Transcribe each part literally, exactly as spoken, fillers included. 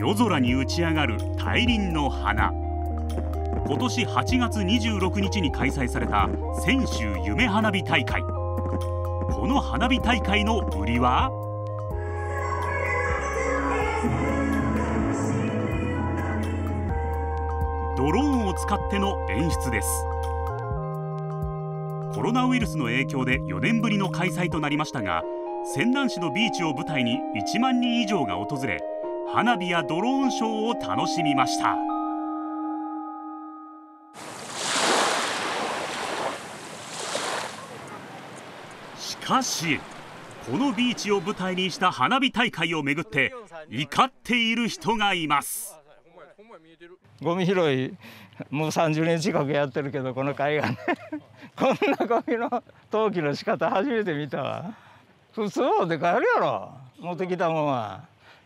夜空に打ち上がる大輪の花。今年はちがつにじゅうろくにちに開催された泉州夢花火大会。この花火大会の売りはドローンを使っての演出です。コロナウイルスの影響でよねんぶりの開催となりましたが、泉南市のビーチを舞台にいちまんにん以上が訪れ、花火やドローンショーを楽しみました。しかしこのビーチを舞台にした花火大会をめぐって怒っている人がいます。 ゴミ拾いもうさんじゅうねん近くやってるけど、この海岸ねこんなゴミの投棄の仕方初めて見たわ。普通持って帰るやろ、持ってきたもんは。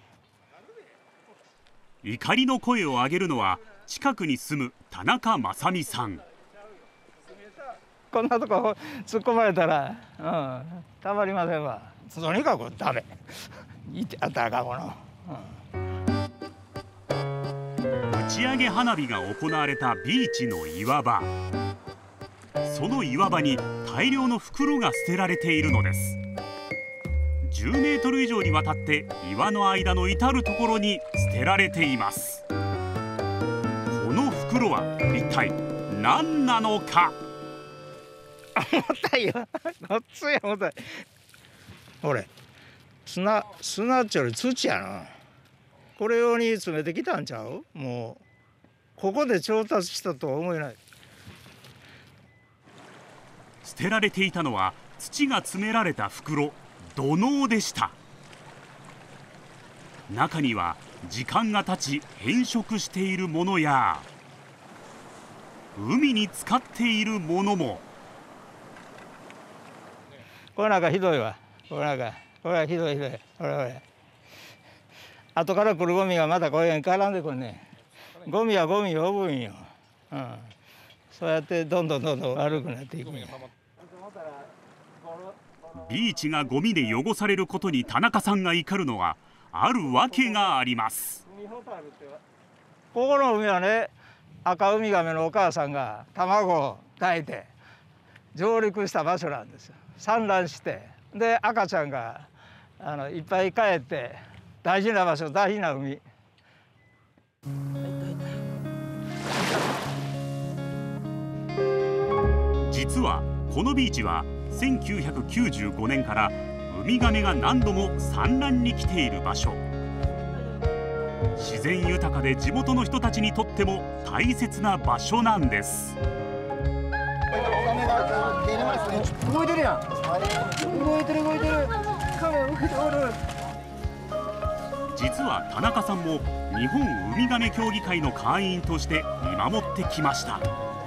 怒りの声を上げるのは近くに住む田中正美さん。 こんなとこ突っ込まれたら、うん、たまりませんわ。とにかくダメいてあったらかこの、 うん、打ち上げ花火が行われたビーチの岩場。その岩場に大量の袋が捨てられているのです。じゅうメートル以上にわたって岩の間の至る所に捨てられています。この袋は一体何なのか。 重たいよごっつい重たい。ほれ砂砂っちょより土やな。これ用に詰めてきたんちゃう。もうここで調達したとは思えない。 捨てられていたのは土が詰められた袋、土のうでした。中には時間が経ち変色しているものや海に浸かっているものも。 これなんかひどいわ。これなんかこれはひどいひどい。これこれ後から来るゴミがまたこういうふうに絡んでくるね。ゴミはゴミを呼ぶんよ、うん、そうやってどんどんどんどん悪くなっていくんや。 ビーチがゴミで汚されることに田中さんが怒るのはあるわけがあります。 ここの海はね、赤ウミガメのお母さんが卵を抱いて上陸した場所なんですよ。産卵してで赤ちゃんがあのいっぱい帰って大事な場所、大事な海。 実はこのビーチはせんきゅうひゃくきゅうじゅうごねんからウミガメが何度も産卵に来ている場所。自然豊かで地元の人たちにとっても大切な場所なんです。 動いてるやん。動いてる動いてる。カメ動いてる。 実は田中さんも日本ウミガメ協議会の会員として見守ってきました。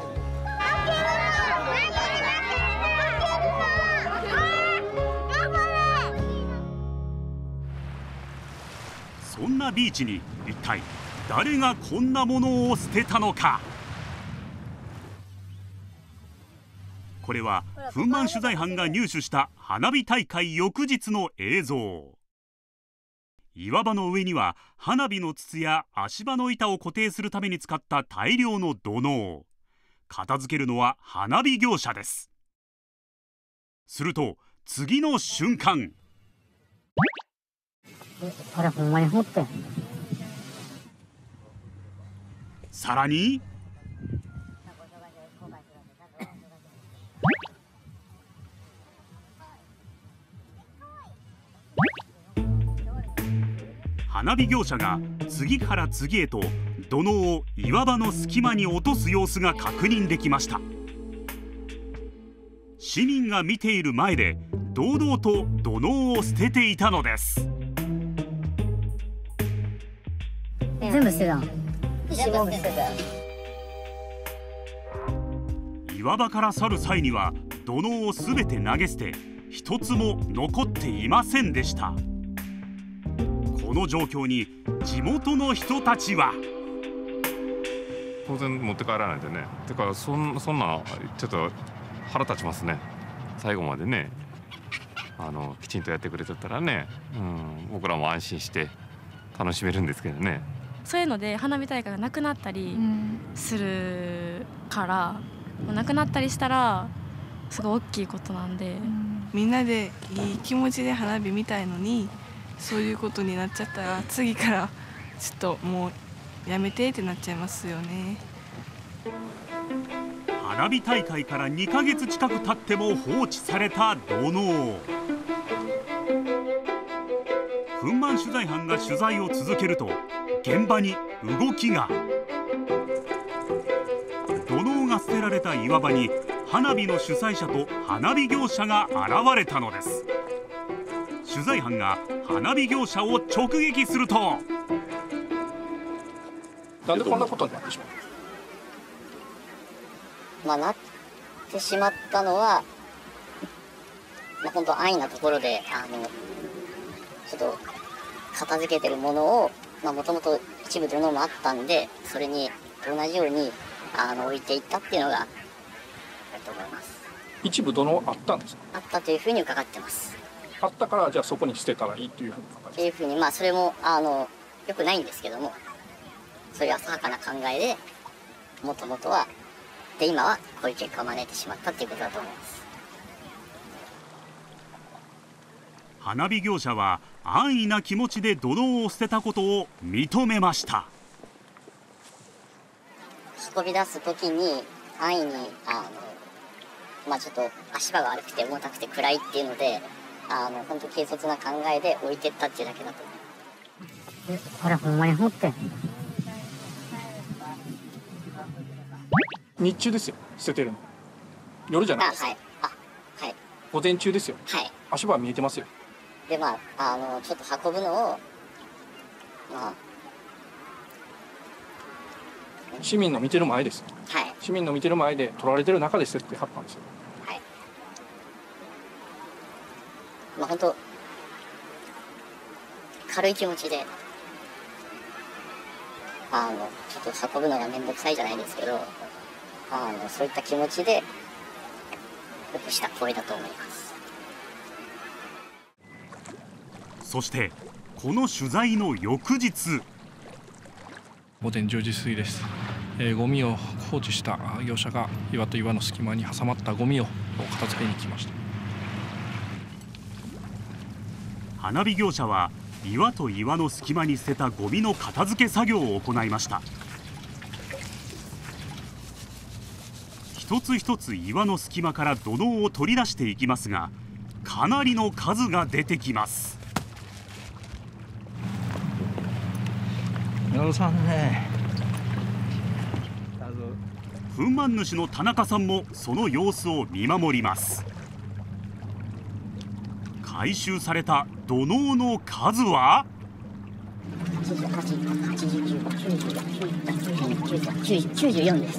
そんなビーチに一体誰がこんなものを捨てたのか。これは粉満取材班が入手した花火大会翌日の映像。岩場の上には花火の筒や足場の板を固定するために使った大量の土のう。片付けるのは花火業者です。すると次の瞬間、 あれほんまに掘ってん。 さらに花火業者が次から次へと土のうを岩場の隙間に落とす様子が確認できました。市民が見ている前で堂々と土のうを捨てていたのです。 全部捨てたの。全部捨てた。 岩場から去る際には土のうをすべて投げ捨て、一つも残っていませんでした。この状況に地元の人たちは。 当然持って帰らないでね。だからそんそんなちょっと腹立ちますね。最後までね、あのきちんとやってくれてたらね、うん、僕らも安心して楽しめるんですけどね。 そういうので花火大会がなくなったりするから、うん、なくなったりしたらすごい大きいことなんで、うん、 みんなでいい気持ちで花火見たいのにそういうことになっちゃったら次からちょっともうやめてってなっちゃいますよね。 花火大会からにかげつ近く経っても放置された土のう。憤懣取材班が取材を続けると現場に動きが。土のうが捨てられた岩場に花火の主催者と花火業者が現れたのです。取材班が花火業者を直撃すると、 なんでこんなことになってしまう？ まあ、なってしまったのは、まあ、本当安易なところであのちょっと片付けてるものをもともと一部土のうもあったんで、それに同じようにあの置いていったっていうのがあると思います。 一部土のうあったんですか？ あったというふうに伺ってます。 あったからじゃあそこに捨てたらいいというふうに考えっていうふうに、まあそれもあのよくないんですけども、そういう浅はかな考えでもともとはで今はこういう結果を招いてしまったっていうことだと思います。 花火業者は安易な気持ちで土のうを捨てたことを認めました。 運び出す時に安易にあの、まあ、ちょっと足場が悪くて重たくて暗いっていうので、あの本当軽率な考えで置いてったっていうだけだと思います。 これほんまに掘って日中ですよ、捨ててるの。夜じゃないですか。 はい、あ、はい。 午前中ですよ。 はい。 足場は見えてますよ。 で、まあ、あの、ちょっと運ぶのを、まあ。 市民の見てる前ですよ。 はい。 市民の見てる前で取られてる中で捨ててはったんですよ。 はい。まあ、本当。軽い気持ちで。あの、ちょっと運ぶのが面倒くさいじゃないですけど。あのそういった気持ちでよくした行為だと思います。 そしてこの取材の翌日、 午前じゅうじ過ぎです。えー、ゴミを放置した業者が岩と岩の隙間に挟まったゴミを片付けに来ました。 花火業者は岩と岩の隙間に捨てたゴミの片付け作業を行いました。一つ一つ岩の隙間から土のうを取り出していきますが、かなりの数が出てきます。 よさんね。 憤懣主の田中さんもその様子を見守ります。回収された土のうの数ははちじゅうはち、はちじゅうきゅう、きゅうじゅう、きゅうじゅうよんです。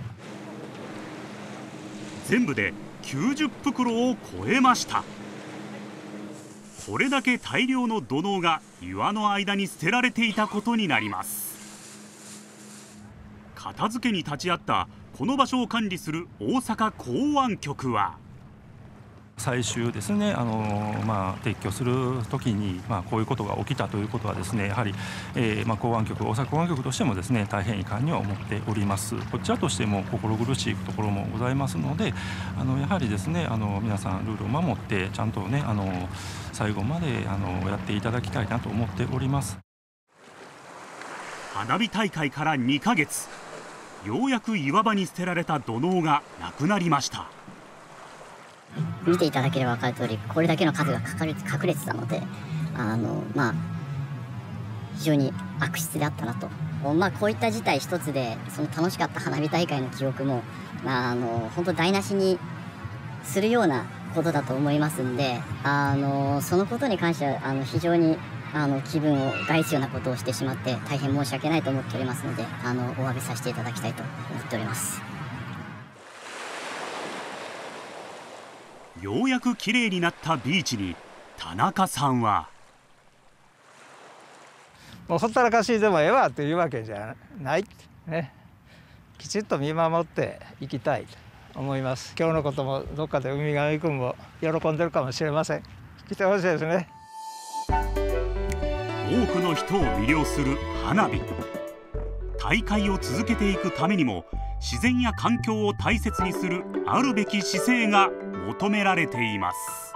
全部できゅうじゅっぷくろを超えました。これだけ大量の土のうが岩の間に捨てられていたことになります。片付けに立ち会ったこの場所を管理する大阪港湾局は、 最終ですね、あのまあ、撤去するときに、まあ、こういうことが起きたということはですね、やはり、えーまあ、港湾局、大阪港湾局としてもですね、大変遺憾には思っております。こちらとしても心苦しいところもございますので、あのやはりですね、あの皆さんルールを守ってちゃんとね、あの最後まであのやっていただきたいなと思っております。 花火大会からにかげつ、ようやく岩場に捨てられた土のうがなくなりました。 見ていただければ分かる通り、これだけの数が隠れてたので、あのまあ非常に悪質であったなと。まあこういった事態一つでその楽しかった花火大会の記憶も、まあ、あの本当台無しにするようなことだと思いますんで、あのそのことに関してはあの非常にあの気分を害すようなことをしてしまって大変申し訳ないと思っておりますので、あのお詫びさせていただきたいと思っております。 ようやくきれいになったビーチに田中さんは、 もうほったらかしでもええわというわけじゃないね。きちっと見守っていきたいと思います。今日のこともどっかでウミガメ君も喜んでるかもしれません。来てほしいですね。 多くの人を魅了する花火。大会を続けていくためにも自然や環境を大切にするあるべき姿勢が求められています。